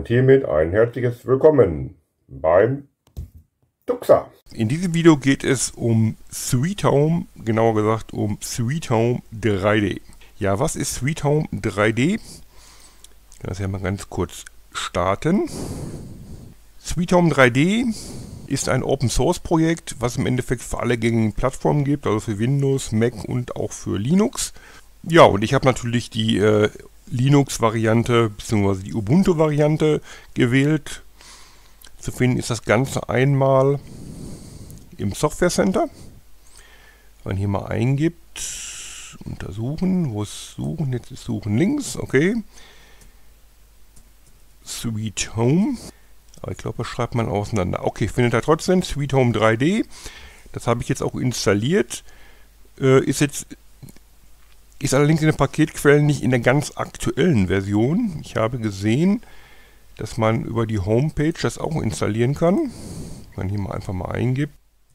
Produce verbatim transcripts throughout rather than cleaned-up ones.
Und hiermit ein herzliches Willkommen beim Tuxa. In diesem Video geht es um Sweet Home, genauer gesagt um Sweet Home drei D. Ja, was ist Sweet Home drei D? Ich kann das ja mal ganz kurz starten. Sweet Home drei D ist ein Open Source Projekt, was im Endeffekt für alle gängigen Plattformen gibt, also für Windows, Mac und auch für Linux. Ja, und ich habe natürlich die äh, Linux-Variante bzw. die Ubuntu-Variante gewählt. Zu finden ist das Ganze einmal im Software Center. Wenn man hier mal eingibt, untersuchen, wo ist Suchen, jetzt ist Suchen links, okay. Sweet Home, aber ich glaube, das schreibt man auseinander. Okay, findet er trotzdem, Sweet Home drei D. Das habe ich jetzt auch installiert. Äh, ist jetzt Ist allerdings in den Paketquellen nicht in der ganz aktuellen Version. Ich habe gesehen, dass man über die Homepage das auch installieren kann. Wenn man hier mal einfach mal eingibt.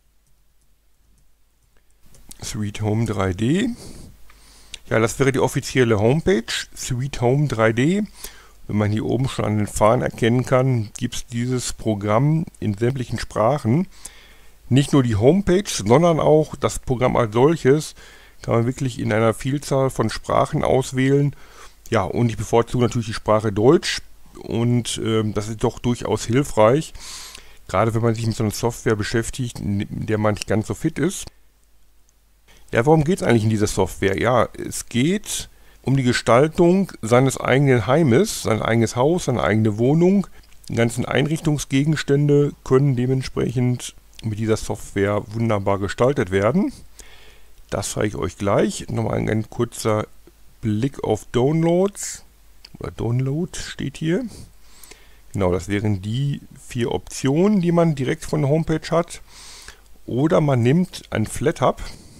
Sweet Home drei D. Ja, das wäre die offizielle Homepage. Sweet Home drei D. Wenn man hier oben schon an den Fahnen erkennen kann, gibt es dieses Programm in sämtlichen Sprachen. Nicht nur die Homepage, sondern auch das Programm als solches kann man wirklich in einer Vielzahl von Sprachen auswählen. Ja, und ich bevorzuge natürlich die Sprache Deutsch. Und ähm, das ist doch durchaus hilfreich. Gerade wenn man sich mit so einer Software beschäftigt, in der man nicht ganz so fit ist. Ja, worum geht es eigentlich in dieser Software? Ja, es geht um die Gestaltung seines eigenen Heimes, sein eigenes Haus, seine eigene Wohnung. Die ganzen Einrichtungsgegenstände können dementsprechend mit dieser Software wunderbar gestaltet werden. Das zeige ich euch gleich. Nochmal ein ganz kurzer Blick auf Downloads. Oder Download steht hier. Genau, das wären die vier Optionen, die man direkt von der Homepage hat. Oder man nimmt ein FlatHub.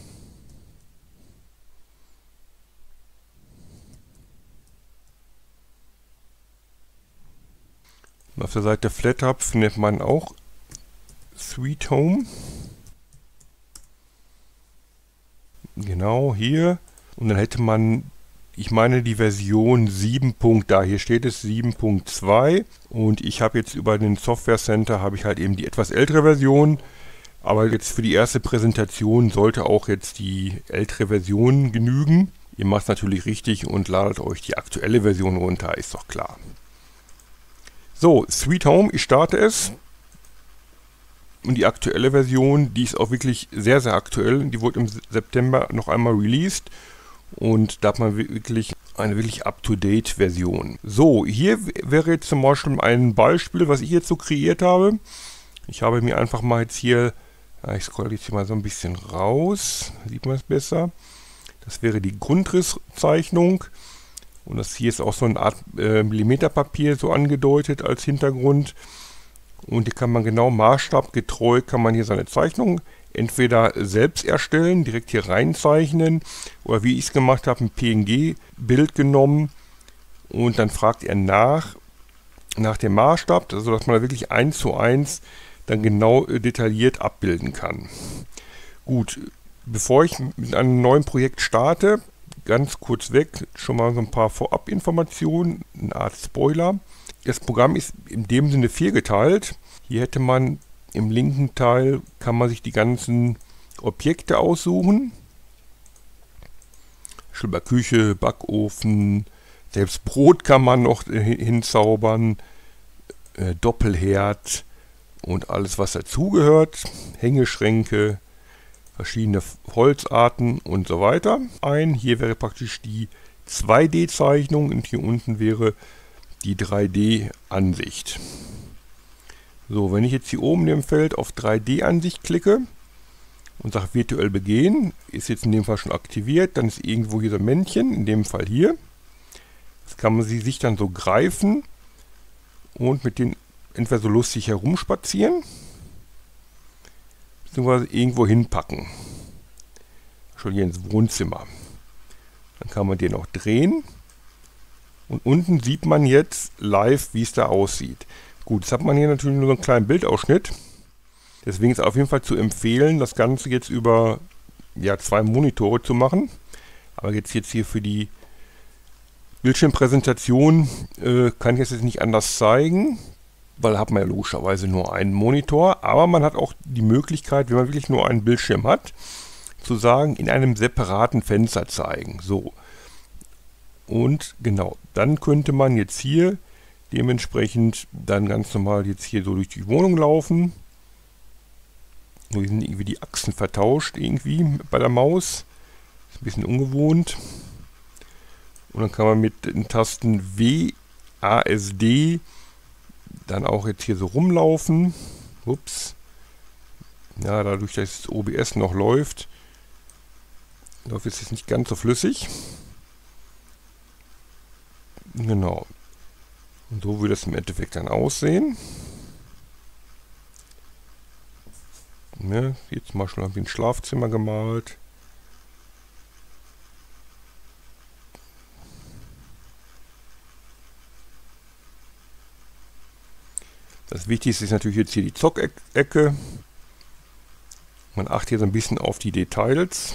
Und auf der Seite FlatHub findet man auch Sweet Home. Genau, hier. Und dann hätte man, ich meine die Version sieben. Da, hier steht es sieben Punkt zwei. Und ich habe jetzt über den Software Center, habe ich halt eben die etwas ältere Version. Aber jetzt für die erste Präsentation sollte auch jetzt die ältere Version genügen. Ihr macht es natürlich richtig und ladet euch die aktuelle Version runter, ist doch klar. So, Sweet Home, ich starte es. Und die aktuelle Version, die ist auch wirklich sehr, sehr aktuell. Die wurde im September noch einmal released. Und da hat man wirklich eine wirklich up-to-date Version. So, hier wäre jetzt zum Beispiel ein Beispiel, was ich jetzt so kreiert habe. Ich habe mir einfach mal jetzt hier, ja, ich scrolle jetzt hier mal so ein bisschen raus. Sieht man es besser. Das wäre die Grundrisszeichnung. Und das hier ist auch so eine Art äh, Millimeterpapier so angedeutet als Hintergrund. Und die kann man genau maßstabgetreu, kann man hier seine Zeichnung entweder selbst erstellen, direkt hier reinzeichnen, oder wie ich es gemacht habe, ein P N G-Bild genommen und dann fragt er nach, nach dem Maßstab, also dass man da wirklich eins zu eins dann genau äh, detailliert abbilden kann. Gut, bevor ich mit einem neuen Projekt starte, ganz kurz weg, schon mal so ein paar Vorabinformationen, eine Art Spoiler. Das Programm ist in dem Sinne viergeteilt. Hier hätte man im linken Teil, kann man sich die ganzen Objekte aussuchen. Schon bei Küche, Backofen, selbst Brot kann man noch hinzaubern, äh, Doppelherd und alles was dazugehört, Hängeschränke, verschiedene Holzarten und so weiter ein. Hier wäre praktisch die zwei D Zeichnung und hier unten wäre die drei D Ansicht. So, wenn ich jetzt hier oben in dem Feld auf drei D Ansicht klicke und sage virtuell begehen, ist jetzt in dem Fall schon aktiviert, dann ist irgendwo hier so ein Männchen, in dem Fall hier. Das kann man sich dann so greifen und mit denen entweder so lustig herumspazieren, beziehungsweise irgendwo hinpacken. Schon hier ins Wohnzimmer. Dann kann man den auch drehen. Und unten sieht man jetzt live, wie es da aussieht. Gut, jetzt hat man hier natürlich nur so einen kleinen Bildausschnitt. Deswegen ist auf jeden Fall zu empfehlen, das Ganze jetzt über ja, zwei Monitore zu machen. Aber jetzt, jetzt hier für die Bildschirmpräsentation äh, kann ich jetzt nicht anders zeigen, weil hat man ja logischerweise nur einen Monitor, aber man hat auch die Möglichkeit, wenn man wirklich nur einen Bildschirm hat, zu sagen, in einem separaten Fenster zeigen. So. Und genau, dann könnte man jetzt hier dementsprechend dann ganz normal jetzt hier so durch die Wohnung laufen. Hier sind irgendwie die Achsen vertauscht irgendwie bei der Maus. Ist ein bisschen ungewohnt. Und dann kann man mit den Tasten W, A S D dann auch jetzt hier so rumlaufen. Ups. Ja, dadurch, dass das O B S noch läuft, läuft es jetzt nicht ganz so flüssig. Genau. Und so würde es im Endeffekt dann aussehen. Ne, jetzt mal schon ein Schlafzimmer gemalt. Das Wichtigste ist natürlich jetzt hier die Zockecke. Man achtet hier so ein bisschen auf die Details.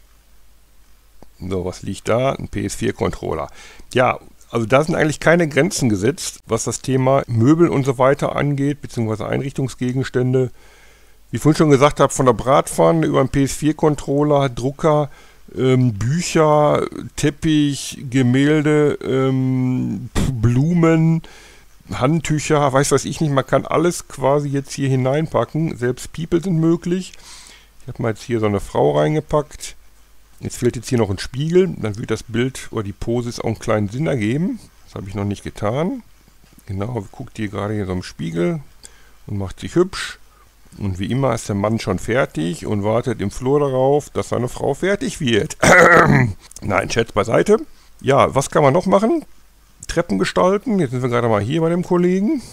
So, was liegt da? Ein P S vier Controller. Ja, also da sind eigentlich keine Grenzen gesetzt, was das Thema Möbel und so weiter angeht, beziehungsweise Einrichtungsgegenstände. Wie ich vorhin schon gesagt habe, von der Bratpfanne über einen P S vier Controller, Drucker, ähm, Bücher, Teppich, Gemälde, ähm, Blumen, Handtücher, weiß was ich nicht, man kann alles quasi jetzt hier hineinpacken. Selbst People sind möglich. Ich habe mal jetzt hier so eine Frau reingepackt. Jetzt fehlt jetzt hier noch ein Spiegel, dann wird das Bild oder die Pose auch einen kleinen Sinn ergeben. Das habe ich noch nicht getan. Genau, guckt hier gerade hier so im Spiegel und macht sich hübsch. Und wie immer ist der Mann schon fertig und wartet im Flur darauf, dass seine Frau fertig wird. Nein, Scherz beiseite. Ja, was kann man noch machen? Treppen gestalten. Jetzt sind wir gerade mal hier bei dem Kollegen.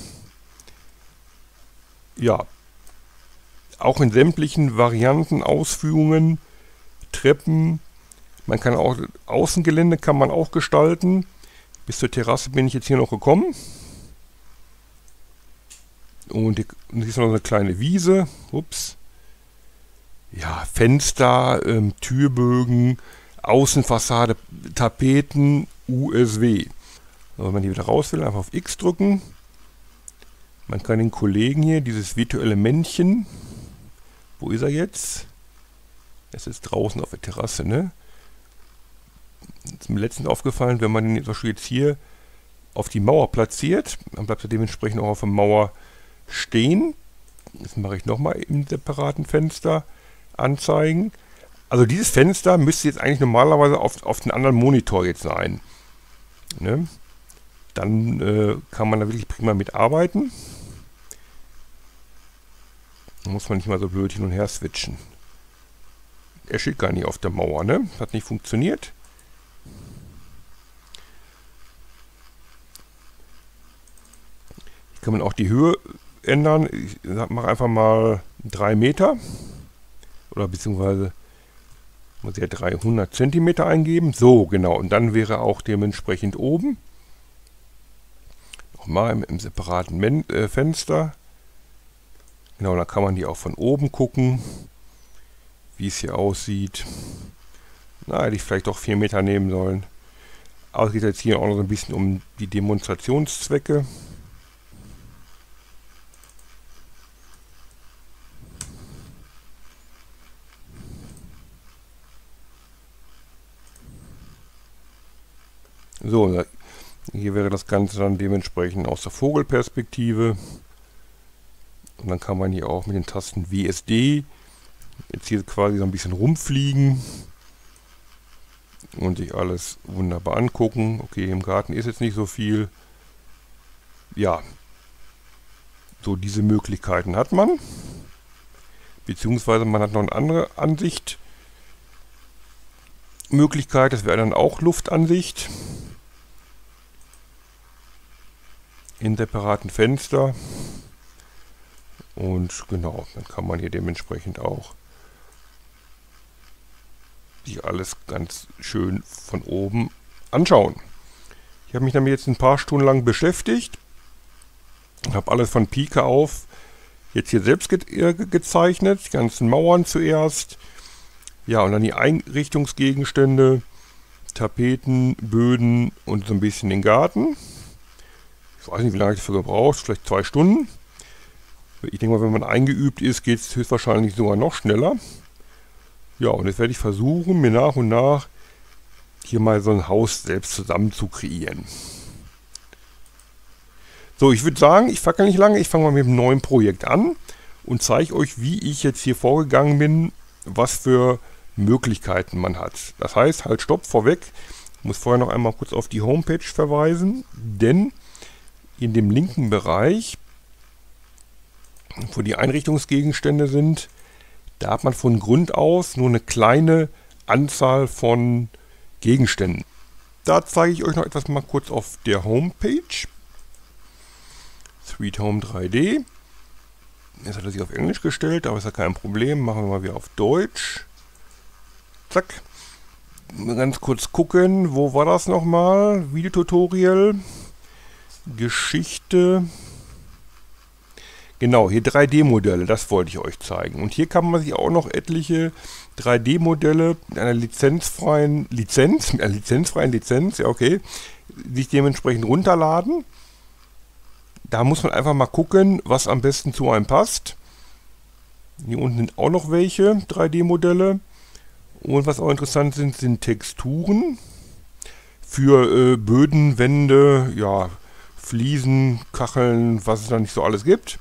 Ja, auch in sämtlichen Varianten, Ausführungen, Treppen. Man kann auch, Außengelände kann man auch gestalten. Bis zur Terrasse bin ich jetzt hier noch gekommen. Und hier ist noch eine kleine Wiese. Ups. Ja, Fenster, ähm, Türbögen, Außenfassade, Tapeten, U S W. Also wenn man die wieder raus will, einfach auf X drücken. Man kann den Kollegen hier, dieses virtuelle Männchen, wo ist er jetzt? Er ist jetzt draußen auf der Terrasse, ne? Das ist mir letztens aufgefallen, wenn man den zum Beispiel jetzt hier auf die Mauer platziert, dann bleibt er dementsprechend auch auf der Mauer stehen. Das mache ich nochmal im separaten Fenster anzeigen. Also dieses Fenster müsste jetzt eigentlich normalerweise auf, auf den anderen Monitor jetzt sein. Ne? Dann äh, kann man da wirklich prima mitarbeiten. Da muss man nicht mal so blöd hin und her switchen. Er steht gar nicht auf der Mauer, ne? Hat nicht funktioniert. Hier kann man auch die Höhe ändern. Ich mache einfach mal drei Meter. Oder beziehungsweise muss ich ja dreihundert Zentimeter eingeben. So, genau. Und dann wäre auch dementsprechend oben. Nochmal im, im separaten Men äh, Fenster. Genau, da kann man die auch von oben gucken, wie es hier aussieht. Na, hätte ich vielleicht doch vier Meter nehmen sollen. Aber es geht jetzt hier auch noch so ein bisschen um die Demonstrationszwecke. So, hier wäre das Ganze dann dementsprechend aus der Vogelperspektive. Und dann kann man hier auch mit den Tasten W S D jetzt hier quasi so ein bisschen rumfliegen und sich alles wunderbar angucken. Okay, im Garten ist jetzt nicht so viel. Ja, so diese Möglichkeiten hat man. Beziehungsweise man hat noch eine andere Ansicht. Möglichkeit, das wäre dann auch Luftansicht. In separaten Fenster. Und genau, dann kann man hier dementsprechend auch sich alles ganz schön von oben anschauen. Ich habe mich damit jetzt ein paar Stunden lang beschäftigt. Habe alles von Pike auf jetzt hier selbst ge äh, gezeichnet. Die ganzen Mauern zuerst. Ja, und dann die Einrichtungsgegenstände, Tapeten, Böden und so ein bisschen den Garten. Ich weiß nicht, wie lange ich dafür gebraucht, vielleicht zwei Stunden. Ich denke mal, wenn man eingeübt ist, geht es höchstwahrscheinlich sogar noch schneller. Ja, und jetzt werde ich versuchen, mir nach und nach hier mal so ein Haus selbst zusammen zu kreieren. So, ich würde sagen, ich fackel nicht lange, ich fange mal mit einem neuen Projekt an und zeige euch, wie ich jetzt hier vorgegangen bin, was für Möglichkeiten man hat. Das heißt, halt stopp, vorweg, ich muss vorher noch einmal kurz auf die Homepage verweisen, denn in dem linken Bereich, wo die Einrichtungsgegenstände sind, da hat man von Grund aus nur eine kleine Anzahl von Gegenständen. Da zeige ich euch noch etwas mal kurz auf der Homepage. Sweet Home drei D. Jetzt hat er sich auf Englisch gestellt, aber ist ja kein Problem. Machen wir mal wieder auf Deutsch. Zack. Mal ganz kurz gucken, wo war das nochmal? Videotutorial. Geschichte. Genau, hier drei D-Modelle, das wollte ich euch zeigen. Und hier kann man sich auch noch etliche drei D-Modelle mit einer lizenzfreien Lizenz, mit einer lizenzfreien Lizenz, ja okay, sich dementsprechend runterladen. Da muss man einfach mal gucken, was am besten zu einem passt. Hier unten sind auch noch welche drei D-Modelle. Und was auch interessant sind, sind Texturen für äh, Böden, Wände, ja, Fliesen, Kacheln, was es da nicht so alles gibt.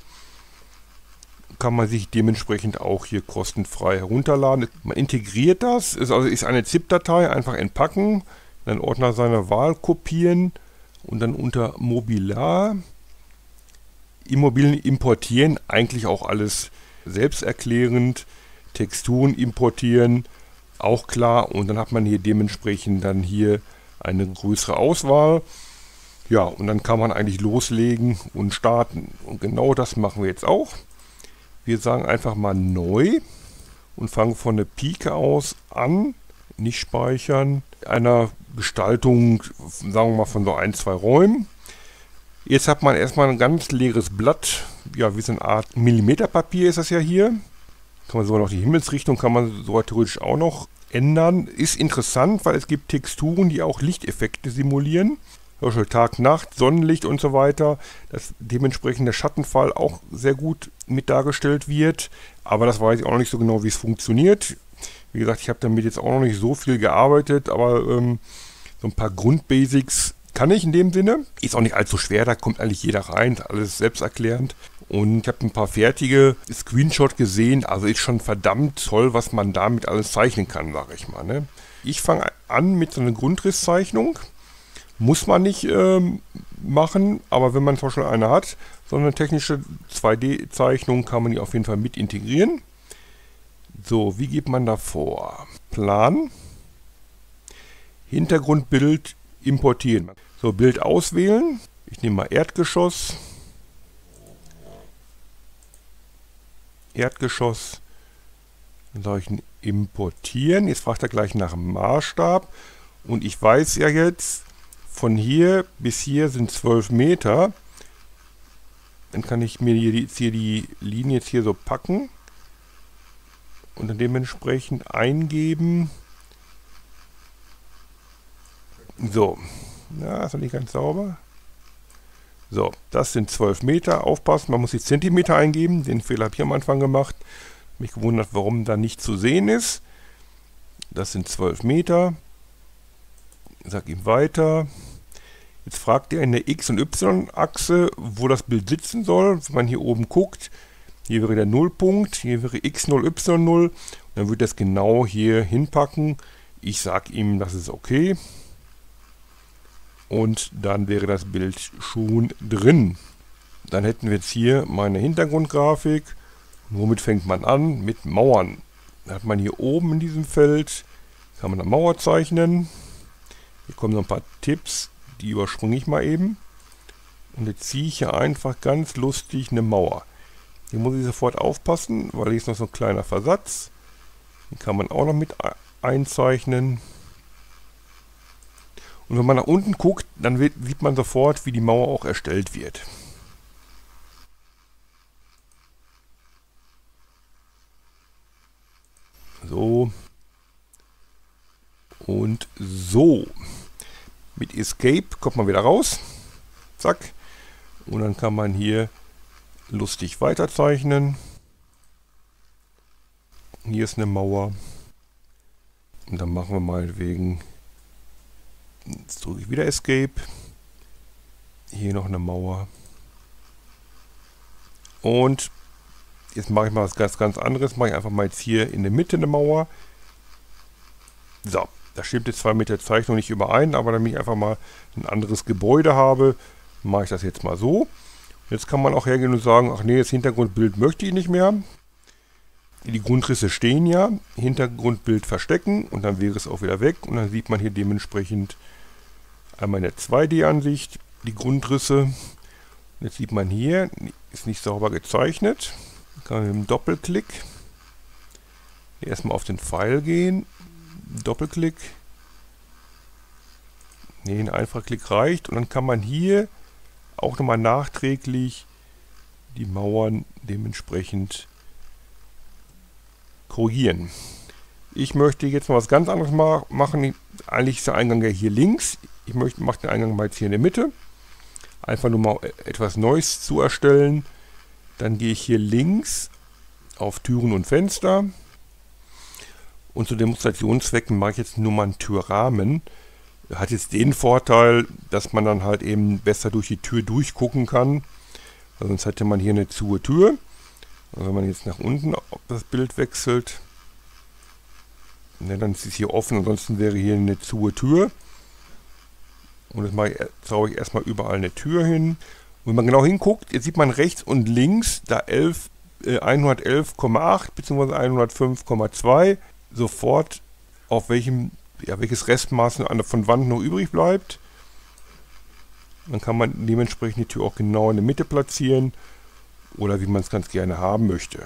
Kann man sich dementsprechend auch hier kostenfrei herunterladen. Man integriert das, ist also ist eine ZIP-Datei, einfach entpacken, dann Ordner seiner Wahl kopieren und dann unter Mobilar Immobilien importieren, eigentlich auch alles selbsterklärend, Texturen importieren, auch klar, und dann hat man hier dementsprechend dann hier eine größere Auswahl. Ja, und dann kann man eigentlich loslegen und starten. Und genau das machen wir jetzt auch. Wir sagen einfach mal neu und fangen von der Pike aus an, nicht speichern, einer Gestaltung, sagen wir mal von so ein, zwei Räumen. Jetzt hat man erstmal ein ganz leeres Blatt, ja wie so eine Art Millimeterpapier ist das ja hier. Kann man sogar noch die Himmelsrichtung, kann man sogar theoretisch auch noch ändern. Ist interessant, weil es gibt Texturen, die auch Lichteffekte simulieren. Zum Beispiel Tag, Nacht, Sonnenlicht und so weiter. Dass dementsprechend der Schattenfall auch sehr gut mit dargestellt wird. Aber das weiß ich auch noch nicht so genau, wie es funktioniert. Wie gesagt, ich habe damit jetzt auch noch nicht so viel gearbeitet, aber ähm, so ein paar Grundbasics kann ich in dem Sinne. Ist auch nicht allzu schwer, da kommt eigentlich jeder rein, alles selbsterklärend. Und ich habe ein paar fertige Screenshots gesehen, also ist schon verdammt toll, was man damit alles zeichnen kann, sage ich mal. Ne? Ich fange an mit so einer Grundrisszeichnung. Muss man nicht ähm, machen, aber wenn man zum Beispiel eine hat, so eine technische zwei D-Zeichnung, kann man die auf jeden Fall mit integrieren. So, wie geht man da vor? Plan, Hintergrundbild importieren. So, Bild auswählen. Ich nehme mal Erdgeschoss. Erdgeschoss. Dann sage ich importieren. Jetzt fragt er gleich nach dem Maßstab. Und ich weiß ja jetzt, von hier bis hier sind zwölf Meter. Dann kann ich mir hier die, jetzt hier die Linie jetzt hier so packen. Und dann dementsprechend eingeben. So. Ja, ist noch nicht ganz sauber. So, das sind zwölf Meter. Aufpassen, man muss die Zentimeter eingeben. Den Fehler habe ich am Anfang gemacht. Mich gewundert, warum da nicht zu sehen ist. Das sind zwölf Meter. Ich sage ihm weiter. Jetzt fragt er in der X- und Y-Achse, wo das Bild sitzen soll. Wenn man hier oben guckt, hier wäre der Nullpunkt, hier wäre X null, Y null. Dann wird das genau hier hinpacken. Ich sage ihm, das ist okay. Und dann wäre das Bild schon drin. Dann hätten wir jetzt hier meine Hintergrundgrafik. Womit fängt man an? Mit Mauern. Da hat man hier oben in diesem Feld, kann man eine Mauer zeichnen. Hier kommen noch ein paar Tipps, die überspringe ich mal eben. Und jetzt ziehe ich hier einfach ganz lustig eine Mauer. Hier muss ich sofort aufpassen, weil hier ist noch so ein kleiner Versatz. Den kann man auch noch mit einzeichnen. Und wenn man nach unten guckt, dann wird, sieht man sofort, wie die Mauer auch erstellt wird. So. Und so. Mit Escape kommt man wieder raus. Zack. Und dann kann man hier lustig weiterzeichnen. Hier ist eine Mauer. Und dann machen wir mal wegen. Jetzt drücke ich wieder Escape. Hier noch eine Mauer. Und jetzt mache ich mal was ganz, ganz anderes. Mache ich einfach mal jetzt hier in der Mitte eine Mauer. So, da stimmt jetzt zwar mit der Zeichnung nicht überein, aber damit ich einfach mal ein anderes Gebäude habe, mache ich das jetzt mal so. Jetzt kann man auch hergehen und sagen, ach nee, das Hintergrundbild möchte ich nicht mehr. Die Grundrisse stehen ja, Hintergrundbild verstecken und dann wäre es auch wieder weg. Und dann sieht man hier dementsprechend einmal in der zwei D-Ansicht die Grundrisse. Jetzt sieht man hier, ist nicht sauber gezeichnet. Dann kann man mit dem Doppelklick erstmal auf den Pfeil gehen. Doppelklick. Ne, ein einfacher Klick reicht. Und dann kann man hier auch nochmal nachträglich die Mauern dementsprechend korrigieren. Ich möchte jetzt mal was ganz anderes ma machen. Eigentlich ist der Eingang ja hier links. Ich möchte mache den Eingang mal jetzt hier in der Mitte. Einfach nur mal etwas Neues zu erstellen. Dann gehe ich hier links auf Türen und Fenster. Und zu Demonstrationszwecken mache ich jetzt nur mal einen Türrahmen. Hat jetzt den Vorteil, dass man dann halt eben besser durch die Tür durchgucken kann. Sonst hätte man hier eine zuhe Tür. Und wenn man jetzt nach unten das Bild wechselt, ne, dann ist es hier offen, ansonsten wäre hier eine zuhe Tür. Und jetzt mache ich, zaubere ich erstmal überall eine Tür hin. Und wenn man genau hinguckt, jetzt sieht man rechts und links da elf, äh, hundertelf Komma acht bzw. hundertfünf Komma zwei sofort auf welchem, ja, welches Restmaß von Wand noch übrig bleibt. Dann kann man dementsprechend die Tür auch genau in der Mitte platzieren oder wie man es ganz gerne haben möchte.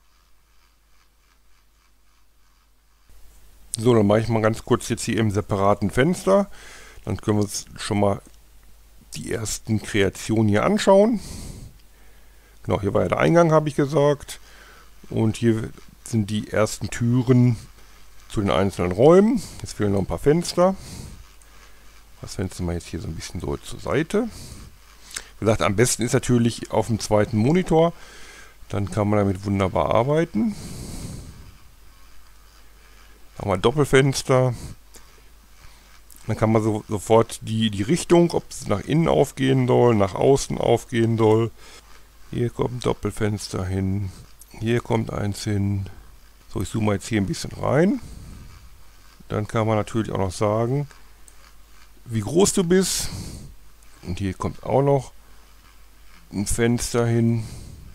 So, dann mache ich mal ganz kurz jetzt hier im separaten Fenster. Dann können wir uns schon mal die ersten Kreationen hier anschauen. Genau, hier war ja der Eingang, habe ich gesagt. Und hier sind die ersten Türen zu den einzelnen Räumen. Jetzt fehlen noch ein paar Fenster. Das Fenster mal jetzt hier so ein bisschen so zur Seite. Wie gesagt, am besten ist natürlich auf dem zweiten Monitor. Dann kann man damit wunderbar arbeiten. Dann haben wir Doppelfenster. Dann kann man so, sofort die, die Richtung, ob es nach innen aufgehen soll, nach außen aufgehen soll. Hier kommt ein Doppelfenster hin. Hier kommt eins hin. So, ich zoome jetzt hier ein bisschen rein. Dann kann man natürlich auch noch sagen, wie groß du bist. Und hier kommt auch noch ein Fenster hin.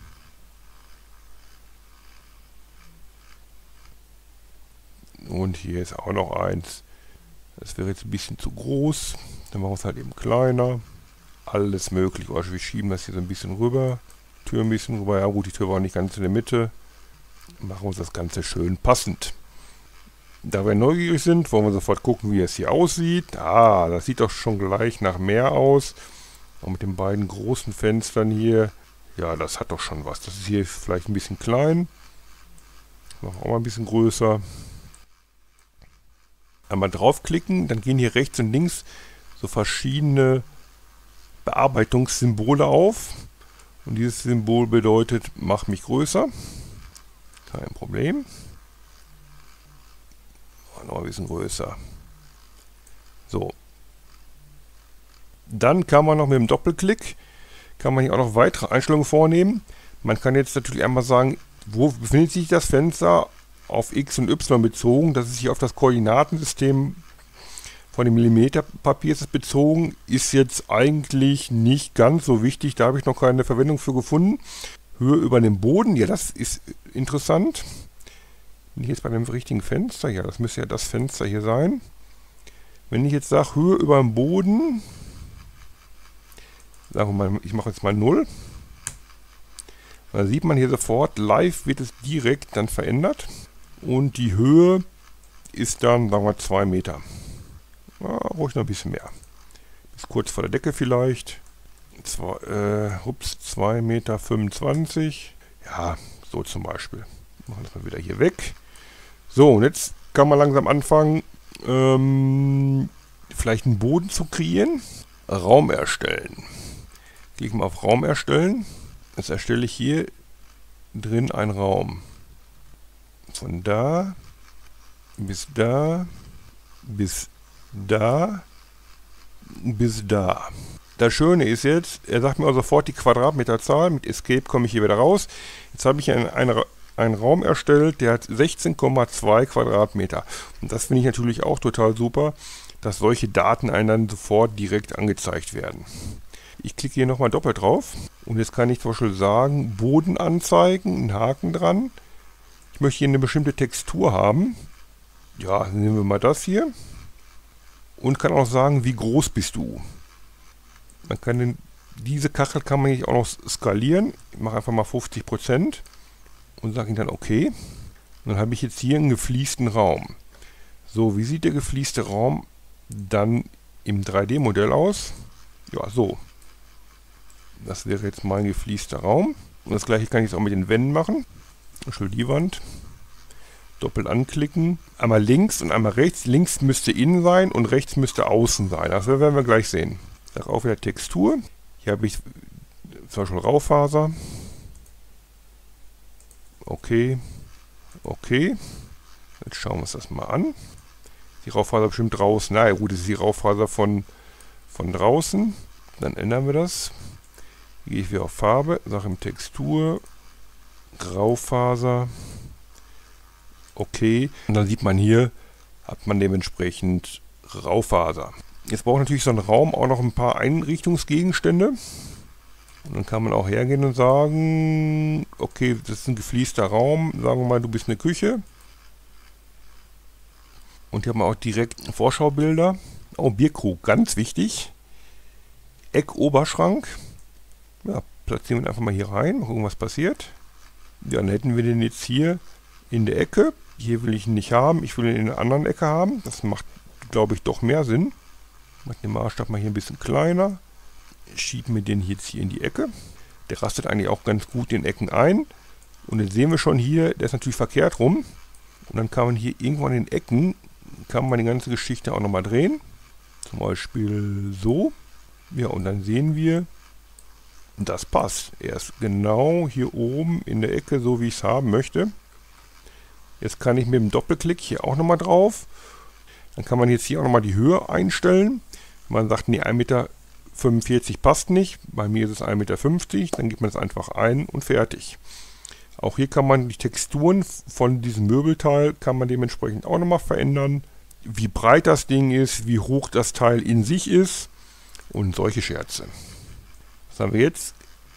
Und hier ist auch noch eins. Das wäre jetzt ein bisschen zu groß. Dann machen wir es halt eben kleiner. Alles möglich. Oder wir schieben das hier so ein bisschen rüber. Tür ein bisschen rüber. Ja gut, die Tür war nicht ganz in der Mitte. Machen wir uns das Ganze schön passend. Da wir neugierig sind, wollen wir sofort gucken, wie es hier aussieht. Ah, das sieht doch schon gleich nach mehr aus. Auch mit den beiden großen Fenstern hier. Ja, das hat doch schon was. Das ist hier vielleicht ein bisschen klein. Machen wir auch mal ein bisschen größer. Einmal draufklicken, dann gehen hier rechts und links so verschiedene Bearbeitungssymbole auf. Und dieses Symbol bedeutet, mach mich größer. Kein Problem. Noch ein bisschen größer. So. Dann kann man noch mit dem Doppelklick, kann man hier auch noch weitere Einstellungen vornehmen. Man kann jetzt natürlich einmal sagen, wo befindet sich das Fenster auf X und Y bezogen. Das ist hier auf das Koordinatensystem von dem Millimeterpapier ist es bezogen. Ist jetzt eigentlich nicht ganz so wichtig. Da habe ich noch keine Verwendung für gefunden. Höhe über dem Boden, ja, das ist interessant. Bin ich jetzt bei dem richtigen Fenster? Ja, das müsste ja das Fenster hier sein. Wenn ich jetzt sage, Höhe über dem Boden, sagen wir mal, ich mache jetzt mal null. Dann sieht man hier sofort, live wird es direkt dann verändert. Und die Höhe ist dann, sagen wir, zwei Meter. Ja, ruhig noch ein bisschen mehr. Bis kurz vor der Decke vielleicht. Zwei, äh, ups, zwei Meter fünfundzwanzig. Ja, so zum Beispiel. Machen wir das mal wieder hier weg. So, und jetzt kann man langsam anfangen, ähm, vielleicht einen Boden zu kreieren. Raum erstellen. Klicke mal auf Raum erstellen. Jetzt erstelle ich hier drin einen Raum. Von da bis da bis da bis da. Das Schöne ist jetzt, er sagt mir auch sofort die Quadratmeterzahl. Mit Escape komme ich hier wieder raus. Jetzt habe ich einen, einen, einen Raum erstellt, der hat sechzehn Komma zwei Quadratmeter. Und das finde ich natürlich auch total super, dass solche Daten einem dann sofort direkt angezeigt werden. Ich klicke hier nochmal doppelt drauf und jetzt kann ich zum Beispiel sagen, Boden anzeigen, einen Haken dran. Ich möchte hier eine bestimmte Textur haben. Ja, nehmen wir mal das hier. Und kann auch sagen, wie groß bist du. Man kann den, diese Kachel kann man auch noch skalieren. Ich mache einfach mal fünfzig Prozent und sage dann okay. Und dann habe ich jetzt hier einen gefliesten Raum. So, wie sieht der geflieste Raum dann im drei D Modell aus? Ja, so. Das wäre jetzt mein gefliester Raum. Und das gleiche kann ich jetzt auch mit den Wänden machen. Schön die Wand. Doppelt anklicken. Einmal links und einmal rechts. Links müsste innen sein und rechts müsste außen sein. Das werden wir gleich sehen. Darauf wieder Textur. Hier habe ich zum Beispiel Raufaser. Okay. Okay. Jetzt schauen wir uns das mal an. Die Raufaser bestimmt draußen. Na ja, gut, das ist die Raufaser von, von draußen. Dann ändern wir das. Hier gehe ich wieder auf Farbe. Sage im Textur. Graufaser. Okay. Und dann sieht man hier, hat man dementsprechend Raufaser. Jetzt braucht natürlich so ein Raum auch noch ein paar Einrichtungsgegenstände. Und dann kann man auch hergehen und sagen, okay, das ist ein gefliester Raum. Sagen wir mal, du bist eine Küche. Und hier haben wir auch direkt Vorschaubilder. Oh, Bierkrug, ganz wichtig. Eck-Oberschrank. Ja, platzieren wir einfach mal hier rein. Mal gucken, was passiert. Ja, dann hätten wir den jetzt hier in der Ecke. Hier will ich ihn nicht haben. Ich will ihn in der anderen Ecke haben. Das macht, glaube ich, doch mehr Sinn. Ich mache den Maßstab mal hier ein bisschen kleiner. Schieben wir den jetzt hier in die Ecke. Der rastet eigentlich auch ganz gut in Ecken ein. Und jetzt sehen wir schon hier, der ist natürlich verkehrt rum. Und dann kann man hier irgendwann in den Ecken, kann man die ganze Geschichte auch nochmal drehen. Zum Beispiel so. Ja, und dann sehen wir, das passt. Er ist genau hier oben in der Ecke, so wie ich es haben möchte. Jetzt kann ich mit dem Doppelklick hier auch nochmal drauf. Dann kann man jetzt hier auch nochmal die Höhe einstellen. Man sagt, nee, ein Meter fünfundvierzig passt nicht. Bei mir ist es ein Meter fünfzig. Dann gibt man es einfach ein und fertig. Auch hier kann man die Texturen von diesem Möbelteil kann man dementsprechend auch nochmal verändern. Wie breit das Ding ist, wie hoch das Teil in sich ist und solche Scherze. Was haben wir jetzt?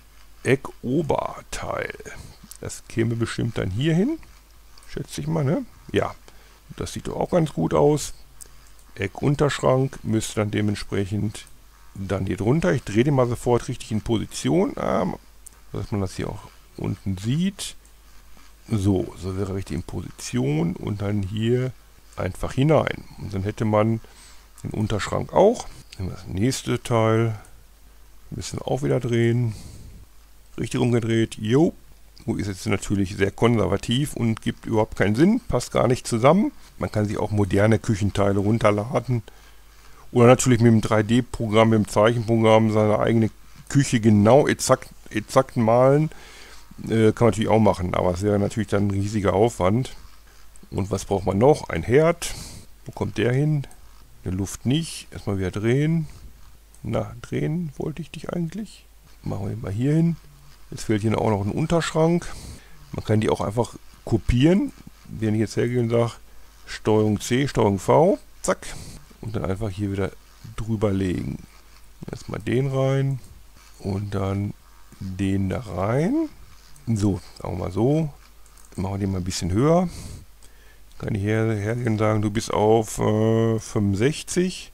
Eck-Oberteil. Das käme bestimmt dann hier hin. Schätze ich mal, ne? Ja, das sieht doch auch ganz gut aus. Eck-Unterschrank müsste dann dementsprechend dann hier drunter. Ich drehe den mal sofort richtig in Position, ah, dass man das hier auch unten sieht. So, so wäre richtig in Position und dann hier einfach hinein. Und dann hätte man den Unterschrank auch. Das nächste Teil müssen wir auch wieder drehen. Richtig umgedreht. Jo. Ist jetzt natürlich sehr konservativ und gibt überhaupt keinen Sinn, passt gar nicht zusammen. Man kann sich auch moderne Küchenteile runterladen oder natürlich mit dem drei D Programm, mit dem Zeichenprogramm seine eigene Küche genau exakt, exakt malen. Äh, kann man natürlich auch machen, aber es wäre natürlich dann ein riesiger Aufwand. Und was braucht man noch? Ein Herd. Wo kommt der hin? Eine Luft nicht. Erstmal wieder drehen. Na, drehen wollte ich dich eigentlich. Machen wir mal hier hin. Jetzt fehlt hier auch noch ein Unterschrank. Man kann die auch einfach kopieren. Wenn ich jetzt hergehe und sage, Steuerung C, Steuerung V, zack. Und dann einfach hier wieder drüber legen. Erstmal den rein und dann den da rein. So, auch mal so. Machen wir den mal ein bisschen höher. Kann ich her, hergehen und sagen, du bist auf äh, fünfundsechzig.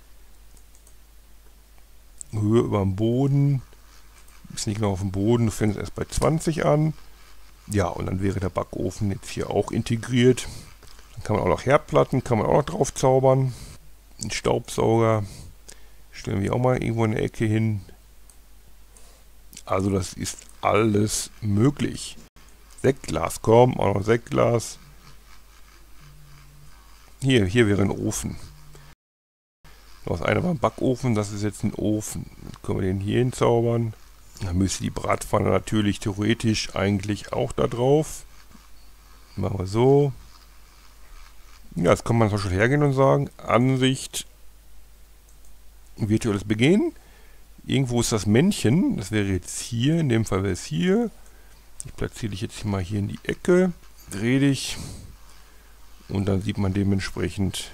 Höhe über dem Boden. Ist nicht genau auf dem Boden, du fängst erst bei zwanzig an. Ja, und dann wäre der Backofen jetzt hier auch integriert. Dann kann man auch noch Herdplatten, kann man auch noch drauf zaubern. Ein Staubsauger stellen wir auch mal irgendwo in der Ecke hin. Also das ist alles möglich. Sektglas, komm, auch noch Sektglas. Hier, hier wäre ein Ofen. Das eine war ein Backofen, das ist jetzt ein Ofen. Dann können wir den hier hinzaubern. Dann müsste die Bratpfanne natürlich theoretisch eigentlich auch da drauf. Machen wir so. Ja, jetzt kann man zum Beispiel hergehen und sagen, Ansicht, virtuelles Begehen. Irgendwo ist das Männchen, das wäre jetzt hier, in dem Fall wäre es hier. Ich platziere dich jetzt mal hier in die Ecke, drehe dich und dann sieht man dementsprechend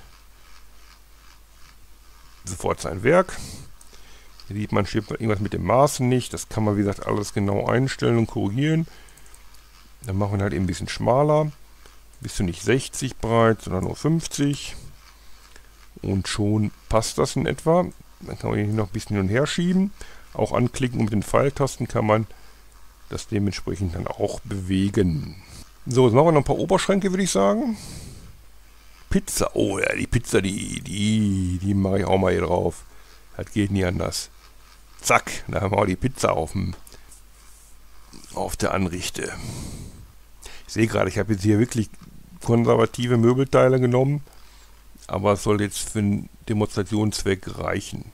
sofort sein Werk. Hier sieht man, steht irgendwas mit den Maßen nicht, das kann man wie gesagt alles genau einstellen und korrigieren. Dann machen wir halt eben ein bisschen schmaler. Bist du nicht sechzig breit, sondern nur fünfzig. Und schon passt das in etwa. Dann kann man hier noch ein bisschen hin und her schieben. Auch anklicken und mit den Pfeiltasten kann man das dementsprechend dann auch bewegen. So, jetzt machen wir noch ein paar Oberschränke, würde ich sagen. Pizza. Oh ja, die Pizza, die, die, die mache ich auch mal hier drauf. Das geht nie anders. Zack, da haben wir auch die Pizza auf, dem, auf der Anrichte. Ich sehe gerade, ich habe jetzt hier wirklich konservative Möbelteile genommen, aber es soll jetzt für den Demonstrationszweck reichen.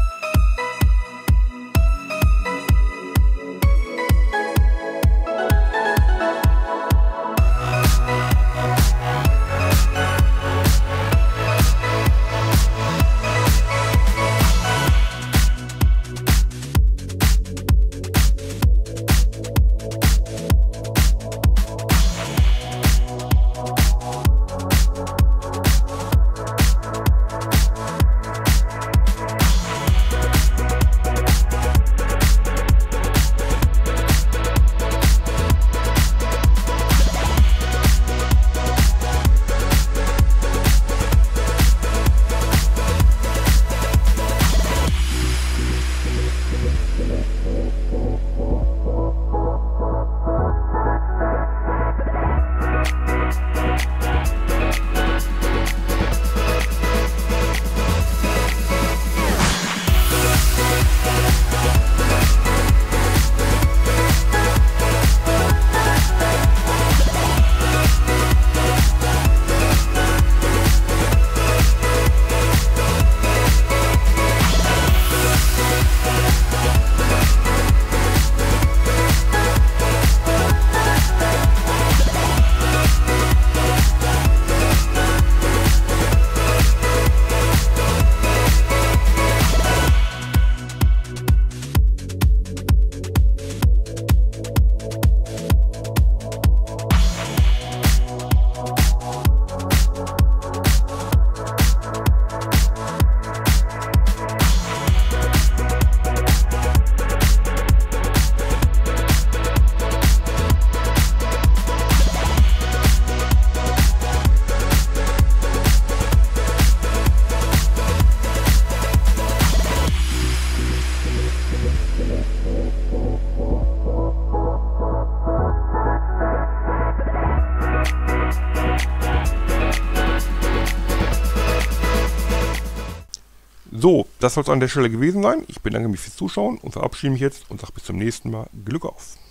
So, das soll es an der Stelle gewesen sein. Ich bedanke mich fürs Zuschauen und verabschiede mich jetzt und sage bis zum nächsten Mal. Glück auf!